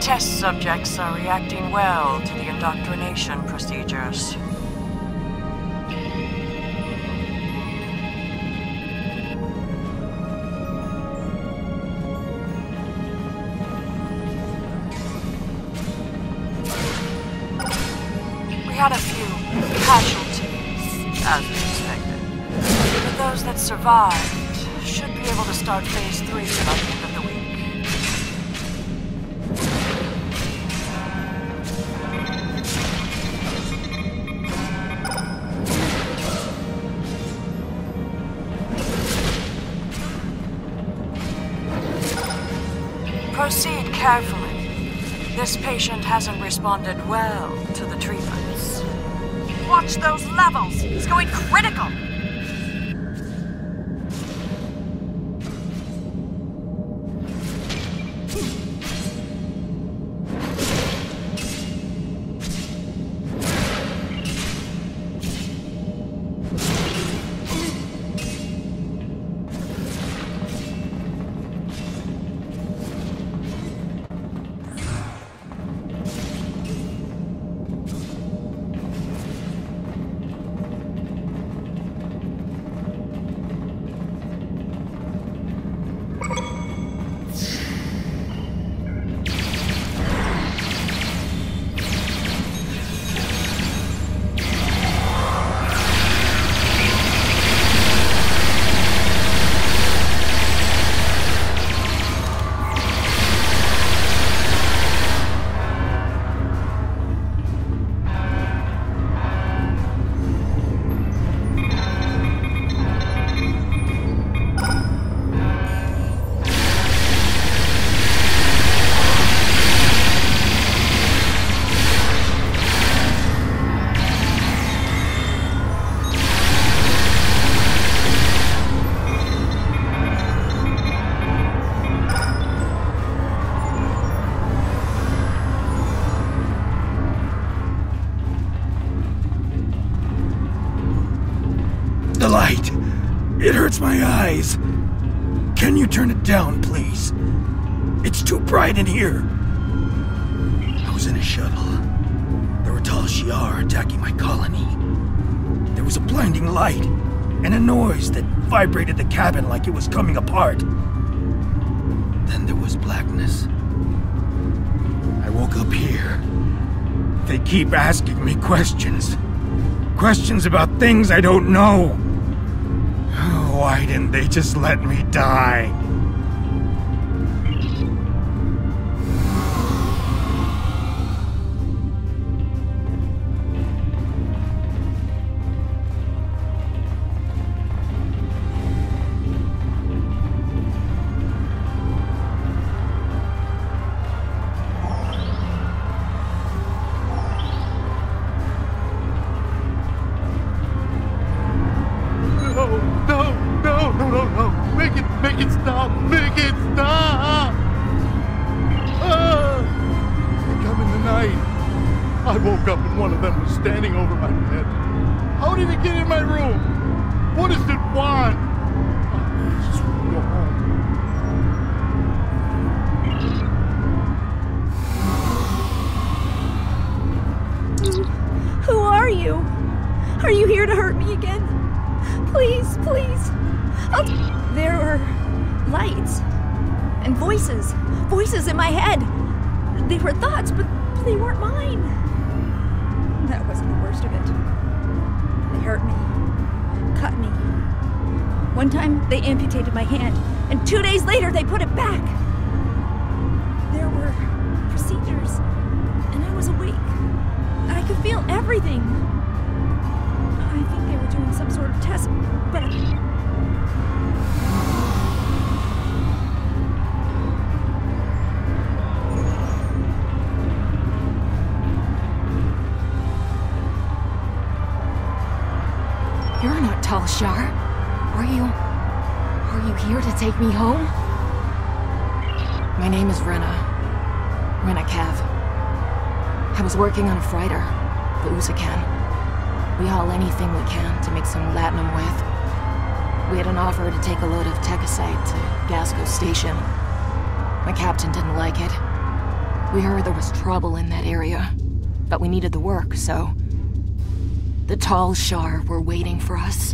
Test subjects are reacting well to the indoctrination procedures. We had a few casualties, as expected. But those that survived should be able to start Phase 3 by the end of the week. Proceed carefully. This patient hasn't responded well to the treatments. Watch those levels! He's going critical! The light! It hurts my eyes! Can you turn it down, please? It's too bright in here! I was in a shuttle. There were Tal Shiar attacking my colony. There was a blinding light, and a noise that vibrated the cabin like it was coming apart. Then there was blackness. I woke up here. They keep asking me questions. Questions about things I don't know. Why didn't they just let me die? Make it stop! Make it stop! They come in the night. I woke up and one of them was standing over my bed. How did it get in my room? What does it want? I just want to go home. Who are you? Are you here to hurt me again? Please, please. There were lights and voices. Voices in my head. They were thoughts, but they weren't mine. That wasn't the worst of it. They hurt me. Cut me. One time, they amputated my hand, and 2 days later, they put it back. There were procedures, and I was awake. I could feel everything. I think they were doing some sort of test, but... You're not Tal Shiar. Are you here to take me home? My name is Rena. Rena Cav. I was working on a freighter, the Usakan. We haul anything we can to make some latinum with. We had an offer to take a load of Tekasite to Gasco Station. My captain didn't like it. We heard there was trouble in that area, but we needed the work, so... The Tal Shar were waiting for us.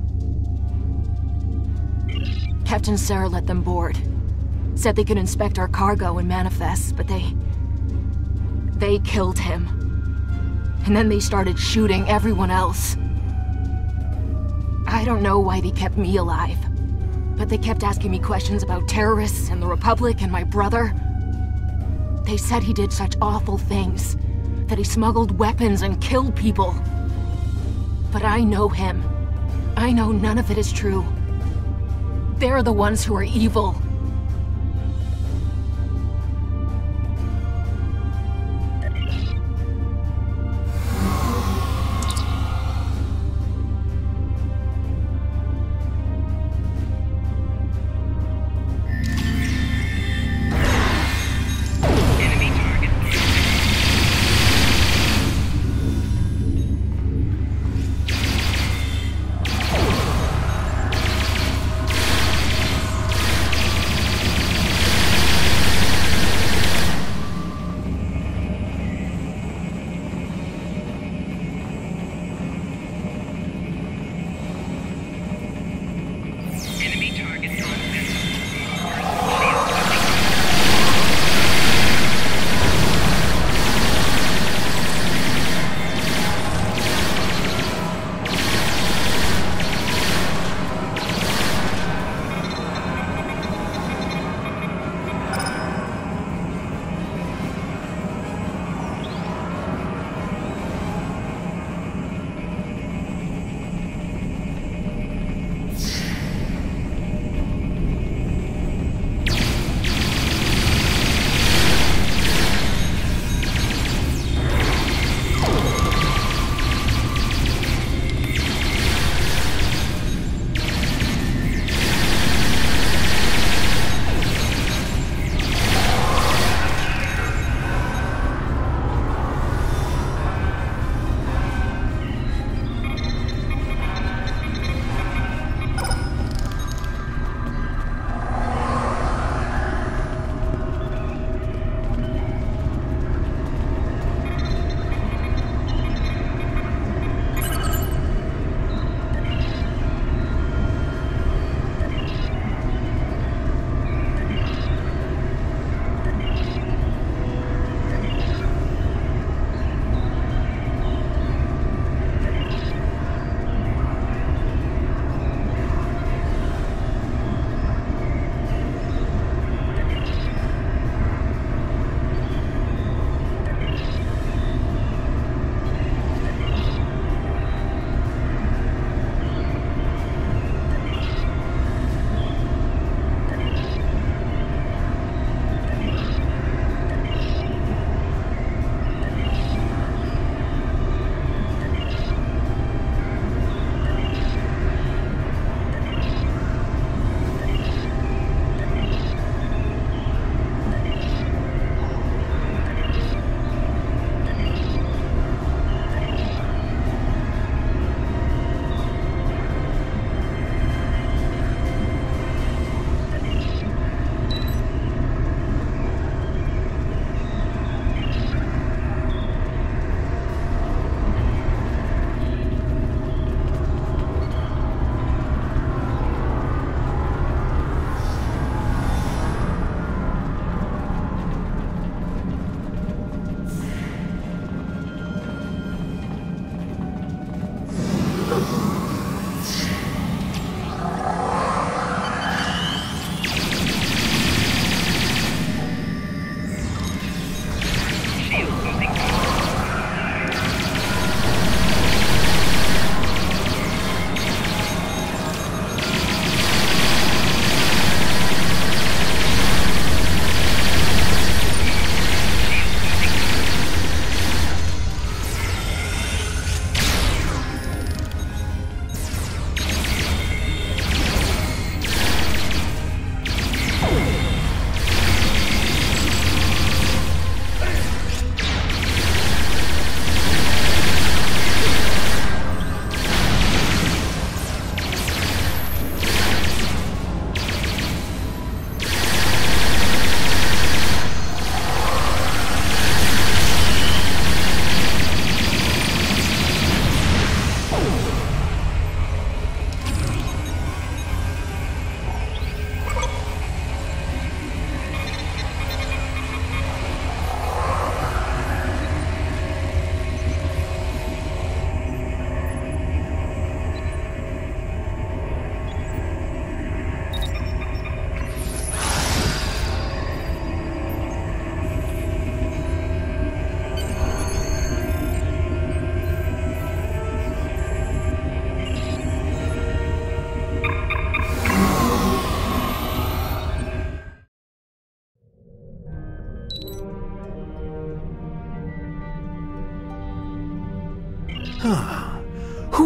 Captain Sarah let them board. Said they could inspect our cargo and manifest, but they killed him. And then they started shooting everyone else. I don't know why they kept me alive, but they kept asking me questions about terrorists and the Republic and my brother. They said he did such awful things, that he smuggled weapons and killed people. But I know him. I know none of it is true. They're the ones who are evil.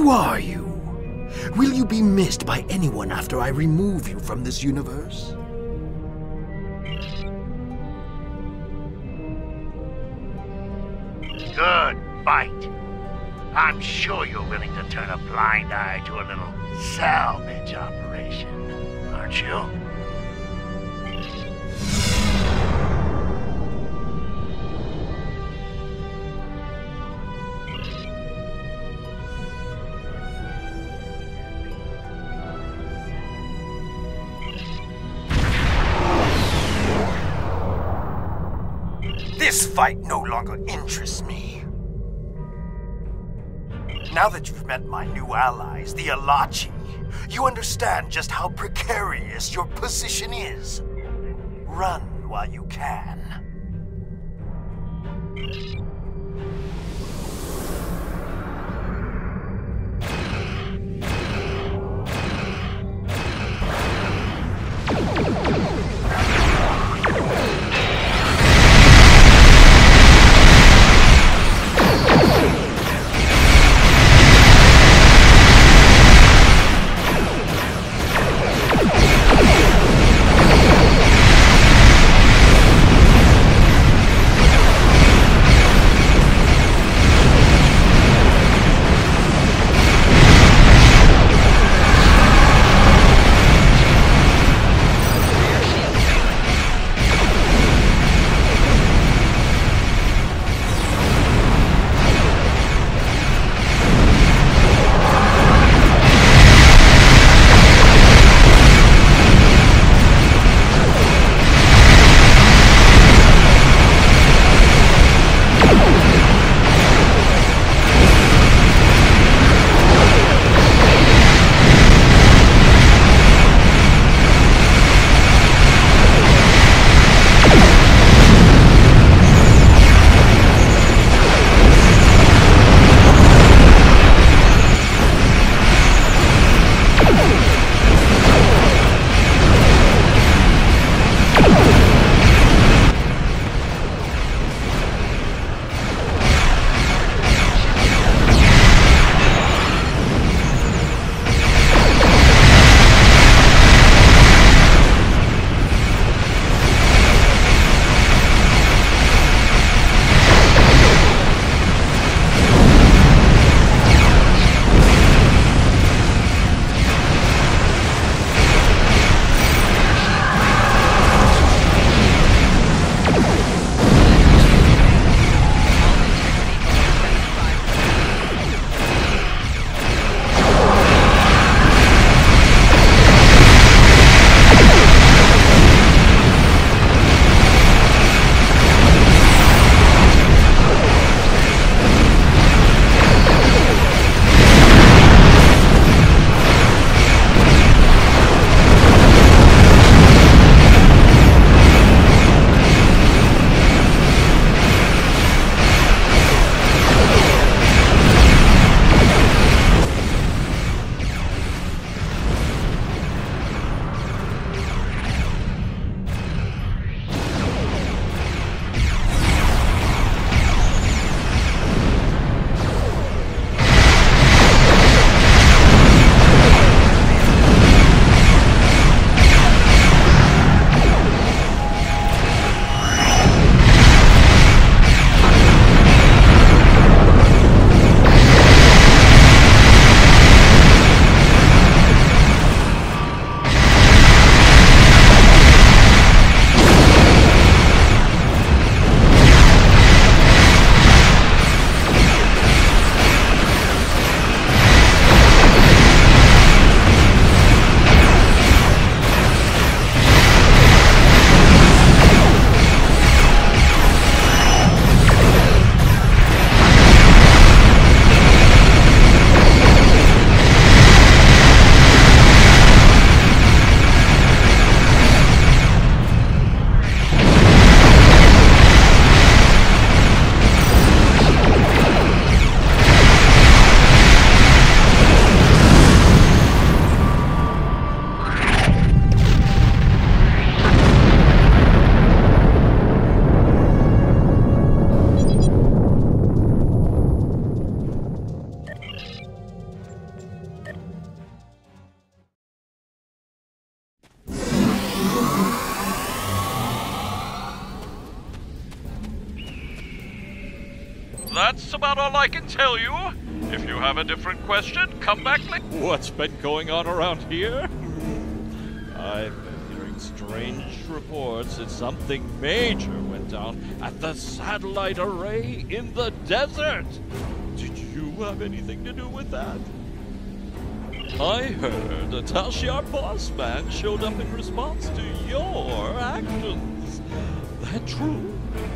Who are you? Will you be missed by anyone after I remove you from this universe? Good fight. I'm sure you're willing to turn a blind eye to a little salvage operation, aren't you? This fight no longer interests me. Now that you've met my new allies, the Alachi, you understand just how precarious your position is. Run while you can. that's about all I can tell you. If you have a different question, come back later. What's been going on around here? I've been hearing strange reports that something major went down at the satellite array in the desert. Did you have anything to do with that? I heard a Tal Shiar boss man showed up in response to your actions. That true?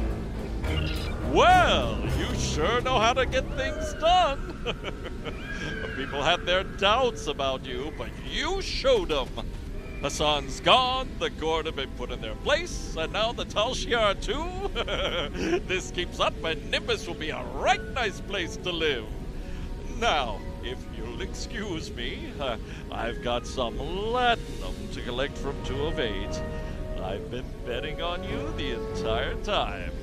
Well, you sure know how to get things done. People had their doubts about you, but you showed them. Hassan's gone, the Gord have been put in their place, and now the Tal Shiar too? This keeps up and Nimbus will be a right nice place to live. Now, if you'll excuse me, I've got some latinum to collect from 2 of 8. I've been betting on you the entire time.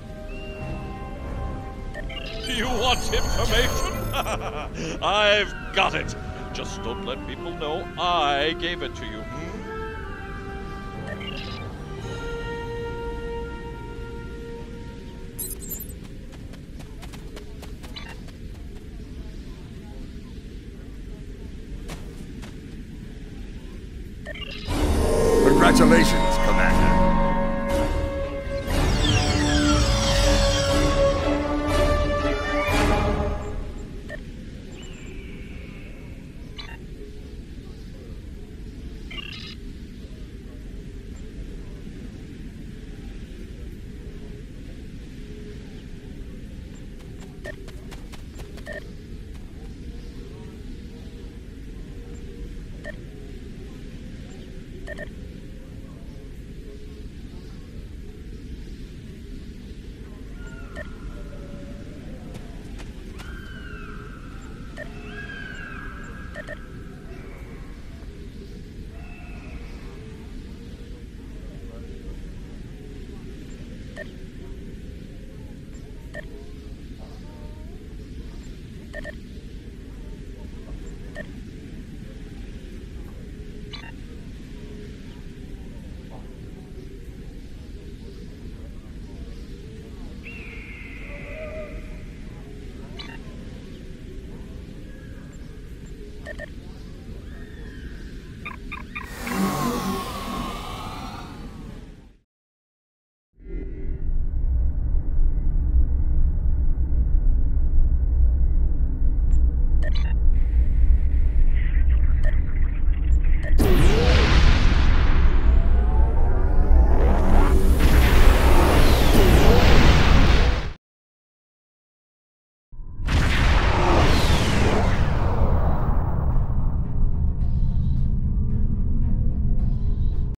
You want information? I've got it. Just don't let people know I gave it to you. Congratulations, Commander.